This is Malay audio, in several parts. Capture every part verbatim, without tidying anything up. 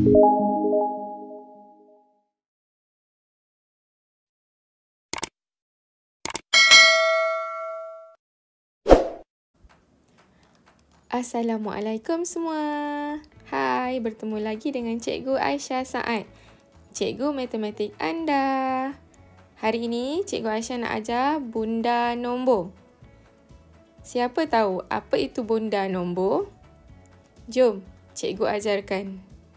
Assalamualaikum semua. Hai, bertemu lagi dengan Cikgu Aisyah Saad, Cikgu Matematik anda. Hari ini Cikgu Aisyah nak ajar bunda nombor. Siapa tahu apa itu bunda nombor? Jom Cikgu ajarkan.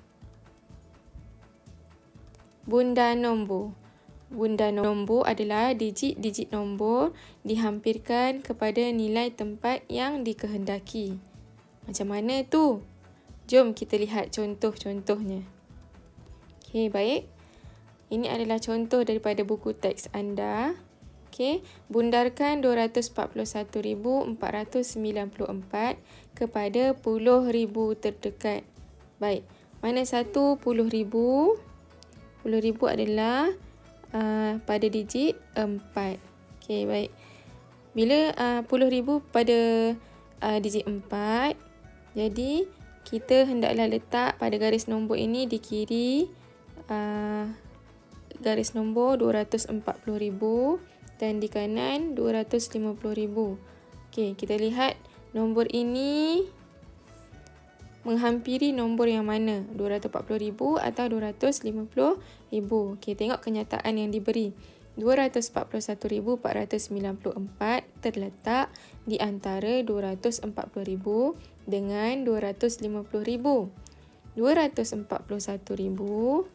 Bunda nombor. Bunda nombor adalah digit-digit nombor dihampirkan kepada nilai tempat yang dikehendaki. Macam mana tu? Jom kita lihat contoh-contohnya. Okey, baik. Ini adalah contoh daripada buku teks anda. Okey, bundarkan dua ratus empat puluh satu ribu empat ratus sembilan puluh empat kepada puluh ribu terdekat. Baik, mana satu puluh ribu? Puluh ribu adalah uh, pada digit empat. Okey, baik. Bila uh, puluh ribu pada uh, digit empat, jadi, kita hendaklah letak pada garis nombor ini di kiri uh, garis nombor dua ratus empat puluh ribu dan di kanan dua ratus lima puluh ribu. Okey, kita lihat nombor ini menghampiri nombor yang mana? dua ratus empat puluh ribu atau dua ratus lima puluh ribu. Okey, tengok kenyataan yang diberi. dua ratus empat puluh satu ribu empat ratus sembilan puluh empat terletak di antara dua ratus empat puluh ribu dengan dua ratus lima puluh ribu. dua ratus empat puluh satu ribu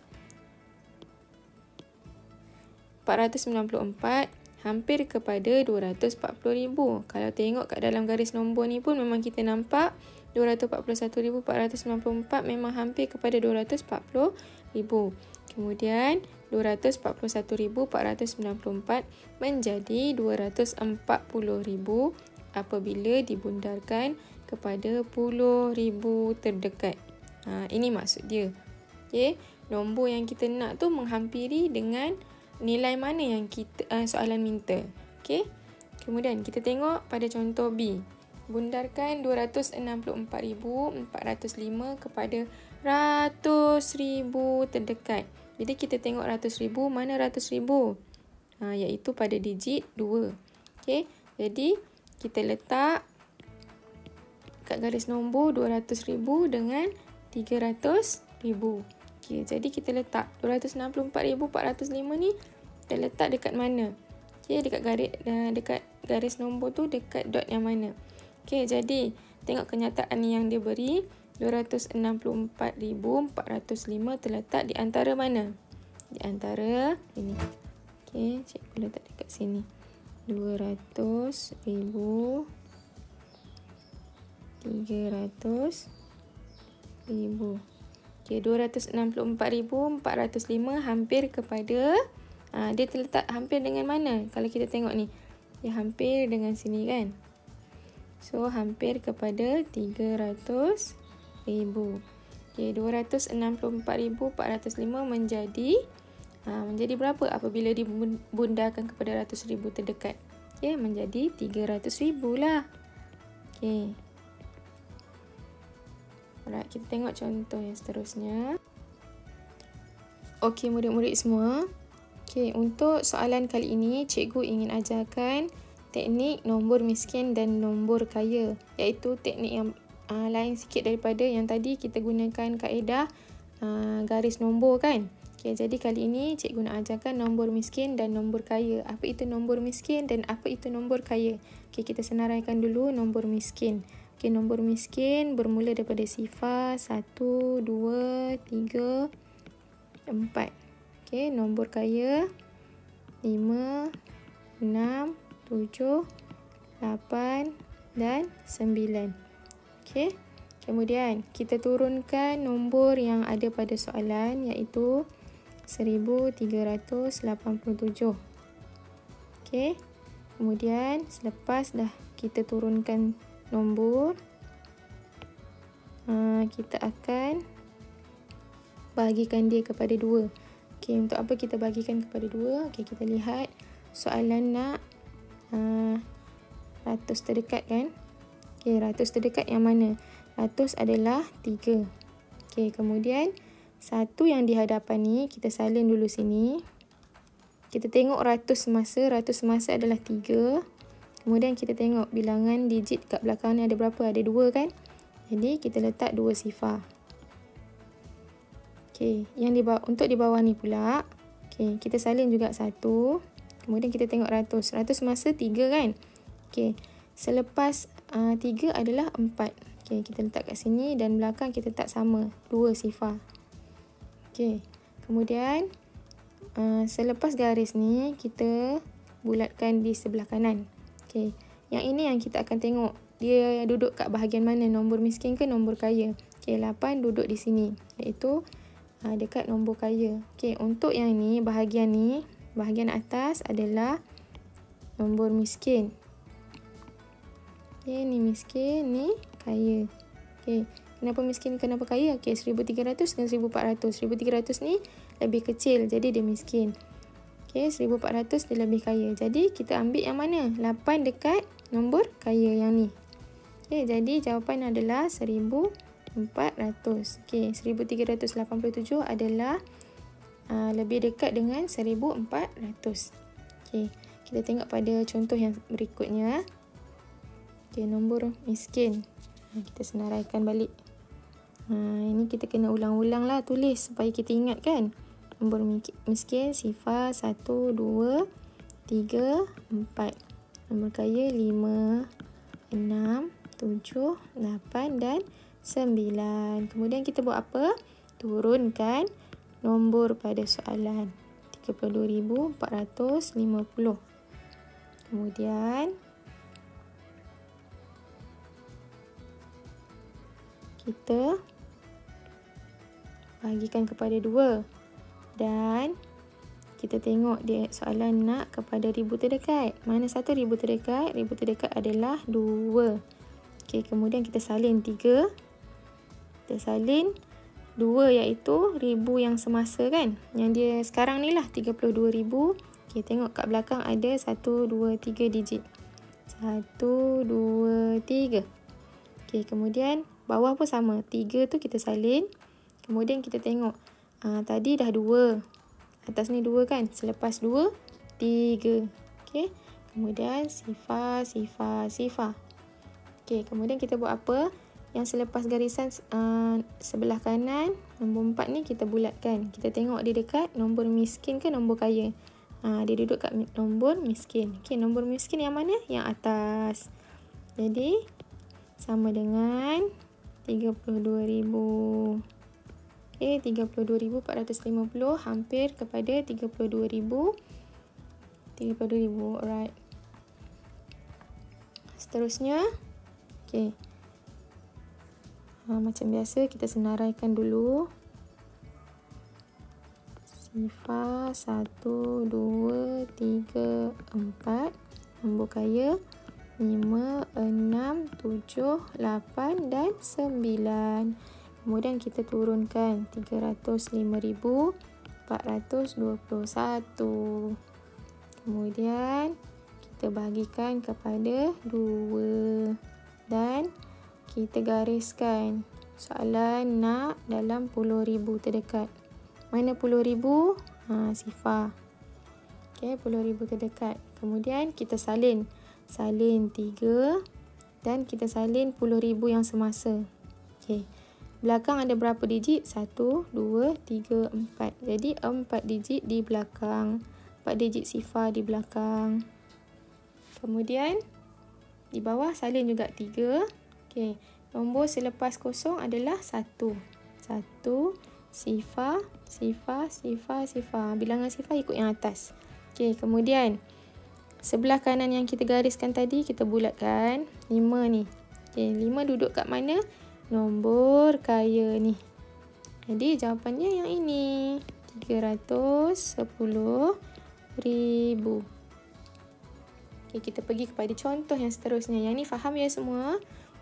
empat ratus sembilan puluh empat hampir kepada dua ratus empat puluh ribu. Kalau tengok kat dalam garis nombor ni pun memang kita nampak dua ratus empat puluh satu ribu empat ratus sembilan puluh empat memang hampir kepada dua ratus empat puluh ribu. Kemudian dua ratus empat puluh satu ribu empat ratus sembilan puluh empat menjadi dua ratus empat puluh ribu apabila dibundarkan kepada puluh ribu terdekat. Ha, ini maksud dia. Okay. Nombor yang kita nak tu menghampiri dengan nilai mana yang kita uh, soalan minta. Okay. Kemudian kita tengok pada contoh B. Bundarkan dua ratus enam puluh empat ribu empat ratus lima kepada ratus ribu terdekat. Jadi kita tengok ratus ribu, mana ratus ribu? Ha, iaitu pada digit dua. Okay. Jadi kita letak kat garis nombor dua ratus ribu dengan tiga ratus ribu. Okay, jadi kita letak dua ratus enam puluh empat ribu empat ratus lima ni kita letak dekat mana? Okay, dekat garis dekat garis nombor tu dekat dot yang mana? Okay, jadi tengok kenyataan yang dia beri. dua ratus enam puluh empat ribu empat ratus lima terletak di antara mana? Di antara ini. Okay, cikgu letak dekat sini. dua ratus ribu tiga ratus ribu. Okay, dua ratus enam puluh empat ribu empat ratus lima hampir kepada ha, dia terletak hampir dengan mana? Kalau kita tengok ni, dia hampir dengan sini kan? So, hampir kepada tiga ratus ribu. Okay, dua ratus enam puluh empat ribu empat ratus lima menjadi ha, menjadi berapa apabila dibundarkan kepada ratus ribu terdekat? Okay, menjadi tiga ratus ribu lah. Okay. Alright, kita tengok contoh yang seterusnya. Okey, murid-murid semua. Okey, untuk soalan kali ini, cikgu ingin ajarkan teknik nombor miskin dan nombor kaya, iaitu teknik yang uh, lain sikit daripada yang tadi kita gunakan kaedah uh, garis nombor kan. Okey, jadi kali ini cikgu nak ajarkan nombor miskin dan nombor kaya. Apa itu nombor miskin dan apa itu nombor kaya? Okey, kita senaraikan dulu nombor miskin. Okey, nombor miskin bermula daripada sifar satu, dua, tiga, empat. Okey, nombor kaya lima, enam, tujuh, lapan dan sembilan. Okey. Kemudian kita turunkan nombor yang ada pada soalan iaitu seribu tiga ratus lapan puluh tujuh. Okey. Kemudian selepas dah kita turunkan nombor, uh, kita akan bahagikan dia kepada dua. Okey, untuk apa kita bahagikan kepada dua? Okey, kita lihat soalan nak uh, ratus terdekat kan? Okey, ratus terdekat yang mana? Ratus adalah tiga. Okey, kemudian satu yang di hadapan ni, kita salin dulu sini. Kita tengok ratus semasa. Ratus semasa adalah tiga. Kemudian kita tengok bilangan digit kat belakang ni ada berapa? Ada dua kan? Jadi kita letak dua sifar. Okey, yang di bawah, untuk di bawah ni pula, okey, kita salin juga satu. Kemudian kita tengok ratus. Ratus semasa tiga kan? Okey, selepas uh, tiga adalah empat. Okey, kita letak kat sini dan belakang kita letak sama, dua sifar. Okey, kemudian uh, selepas garis ni kita bulatkan di sebelah kanan. Okey, yang ini yang kita akan tengok dia duduk kat bahagian mana, nombor miskin ke nombor kaya. Okey, lapan duduk di sini, iaitu uh, dekat nombor kaya. Okey, untuk yang ni, bahagian ni, bahagian atas adalah nombor miskin. Okey, ni miskin, ni kaya. Okey, kenapa miskin, kenapa kaya? Okey, seribu tiga ratus dengan seribu empat ratus. seribu tiga ratus ni lebih kecil, jadi dia miskin. Okey, seribu empat ratus dia lebih kaya. Jadi, kita ambil yang mana? lapan dekat nombor kaya yang ni. Okey, jadi jawapan adalah seribu empat ratus. Okey, seribu tiga ratus lapan puluh tujuh adalah uh, lebih dekat dengan seribu empat ratus. Okey, kita tengok pada contoh yang berikutnya. Okey, nombor miskin. Kita senaraikan balik. Ha, ini kita kena ulang-ulang lah tulis supaya kita ingat kan. Nombor miskin sifar satu, dua, tiga, empat. Nombor kaya lima, enam, tujuh, lapan dan sembilan. Kemudian kita buat apa? Turunkan nombor pada soalan. tiga puluh dua ribu empat ratus lima puluh. Kemudian kita bahagikan kepada dua. Dan kita tengok dia soalan nak kepada ribu terdekat. Mana satu ribu terdekat? Ribu terdekat adalah dua. Okey, kemudian kita salin tiga. Kita salin dua iaitu ribu yang semasa kan? Yang dia sekarang ni lah tiga puluh dua ribu. Okey, tengok kat belakang ada satu, dua, tiga digit. satu, dua, tiga. Okey, kemudian bawah pun sama. tiga tu kita salin. Kemudian kita tengok. Uh, tadi dah dua. Atas ni dua kan? Selepas dua, tiga. Okey. Kemudian sifar, sifar, sifar. Okey. Kemudian kita buat apa? Yang selepas garisan uh, sebelah kanan, nombor empat ni kita bulatkan. Kita tengok dia dekat nombor miskin ke nombor kaya. Uh, dia duduk kat nombor miskin. Okey. Nombor miskin yang mana? Yang atas. Jadi, sama dengan tiga puluh dua ribu. Okey, tiga puluh dua ribu empat ratus lima puluh hampir kepada tiga puluh dua ribu. tiga puluh dua ribu, alright. Seterusnya, okey. Ha, macam biasa kita senaraikan dulu. Sifar satu, dua, tiga, empat. Nombor kaya lima, enam, tujuh, lapan dan sembilan. Kemudian kita turunkan tiga ratus lima ribu empat ratus dua puluh satu. Kemudian kita bahagikan kepada dua. Dan kita gariskan soalan nak dalam puluh ribu terdekat. Mana puluh ribu? Ha, sifar. Okey, puluh ribu terdekat. Kemudian kita salin. Salin tiga. Dan kita salin puluh ribu yang semasa. Okey. Belakang ada berapa digit? satu, dua, tiga, empat. Jadi empat digit di belakang. empat digit sifar di belakang. Kemudian di bawah salin juga tiga. Okey. Nombor selepas kosong adalah satu. satu, sifar, sifar, sifar, sifar. Bilangan sifar ikut yang atas. Okey, kemudian sebelah kanan yang kita gariskan tadi kita bulatkan lima ni. Okey, lima duduk kat mana? Nombor kaya ni. Jadi jawapannya yang ini. tiga ratus sepuluh ribu. Okey, kita pergi kepada contoh yang seterusnya. Yang ni faham ya semua?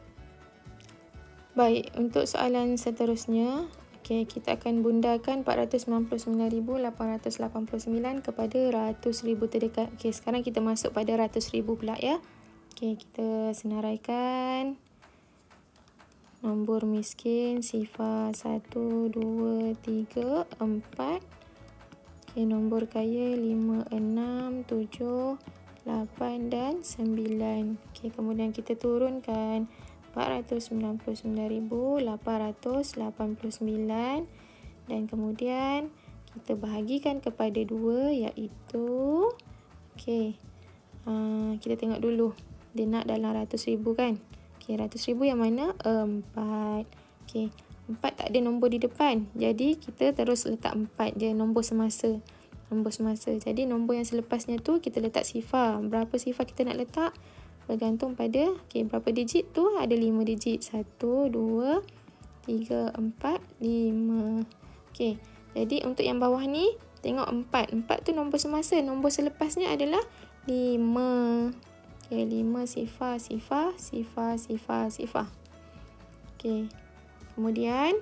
Baik, untuk soalan seterusnya, okey, kita akan bundakan empat ratus sembilan puluh sembilan ribu lapan ratus lapan puluh sembilan kepada ratus ribu terdekat. Okey, sekarang kita masuk pada ratus ribu pula ya. Okey, kita senaraikan. nombor miskin sifar satu, dua, tiga, empat. Okay, nombor kaya lima, enam, tujuh, lapan dan sembilan. Okay, kemudian kita turunkan empat ratus sembilan puluh sembilan ribu lapan ratus lapan puluh sembilan dan kemudian kita bahagikan kepada dua, iaitu okay, uh, kita tengok dulu dia nak dalam ratus ribu kan. Okay, ratus ribu yang mana? empat. Okay, empat tak ada nombor di depan, jadi kita terus letak empat je, nombor semasa. Nombor semasa. Jadi nombor yang selepasnya tu kita letak sifar. Berapa sifar kita nak letak? Bergantung pada okay, berapa digit tu, ada lima digit. satu, dua, tiga, empat, lima. Okay, jadi untuk yang bawah ni, tengok empat. empat tu nombor semasa. Nombor selepasnya adalah lima. Okay, lima sifar, sifar, sifar, sifar, sifar. Okay, kemudian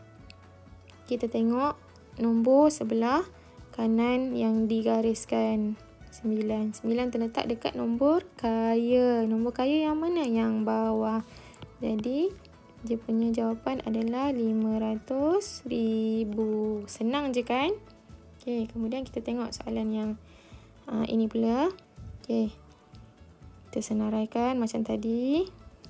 kita tengok nombor sebelah kanan yang digariskan. sembilan. sembilan terletak dekat nombor kaya. Nombor kaya yang mana? Yang bawah. Jadi, dia punya jawapan adalah lima ratus ribu. Senang je kan? Okay, kemudian kita tengok soalan yang uh, ini pula. Okay, kita senaraikan macam tadi.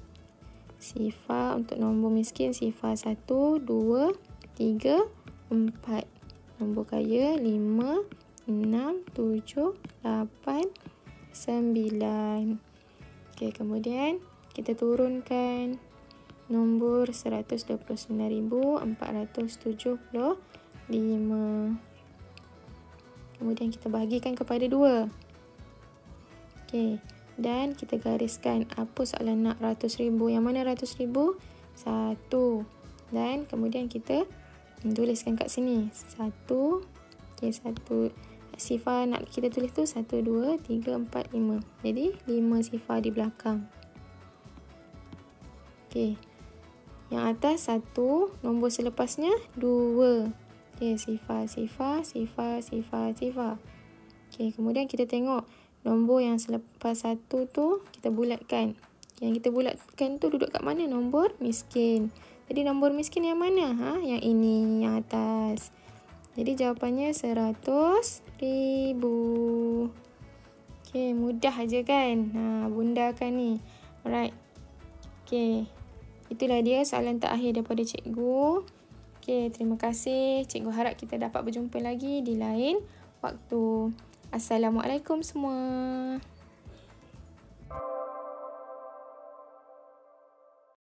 Sifar untuk nombor miskin, sifar satu, dua, tiga, empat. Nombor kaya lima, enam, tujuh, lapan, sembilan. Okay, kemudian kita turunkan nombor seratus dua puluh sembilan ribu empat ratus tujuh puluh lima. Kemudian kita bahagikan kepada dua. Okay, dan kita gariskan apa soalan nak ratus ribu. Yang mana ratus ribu? satu. Dan kemudian kita tuliskan kat sini. satu. Okay, satu. Sifar nak kita tulis tu satu, dua, tiga, empat, lima. Jadi lima sifar di belakang. Okey. Yang atas satu, nombor selepasnya dua. Okey, sifar, sifar, sifar, sifar, sifar. Okey, kemudian kita tengok nombor yang selepas satu tu kita bulatkan. Yang kita bulatkan tu duduk kat mana? Nombor miskin. Jadi nombor miskin yang mana? Ha, yang ini, yang atas. Jadi jawapannya seratus ribu. Okey, mudah aja kan? Ha, bunda kan ni. Alright. Okey. Itulah dia soalan terakhir daripada cikgu. Okey, terima kasih. Cikgu harap kita dapat berjumpa lagi di lain waktu. Assalamualaikum semua.